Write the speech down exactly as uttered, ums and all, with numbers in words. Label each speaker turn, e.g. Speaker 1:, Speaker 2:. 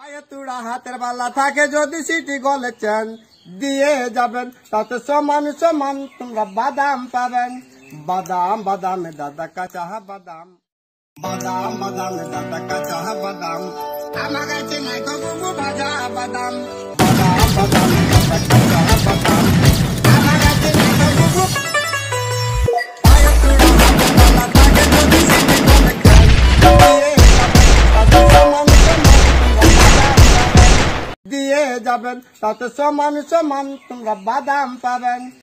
Speaker 1: পায়ে তুড়া হাতের বালা থাকে যদি সিটি গলেছেন দিয়ে যাবেন তাতে সমান সমান তোমরা বাদাম পাবেন। বাদাম বাদামে দাদা কাঁচা বাদাম, বাদাম বাদামে দাদা কাঁচা বাদাম, আমার কাছে নাই গো বুবু ভাজা বাদাম। বাদাম বাদামে দাদা কাঁচা বাদাম, আমার কাছে নাই গো বুবু। পায়ে তুড়া হাতের বালা থাকে যদি সিটি গলেছেন দিয়ে যাবেন তাতে সমান সমান তোমরা বাদাম পাবেন।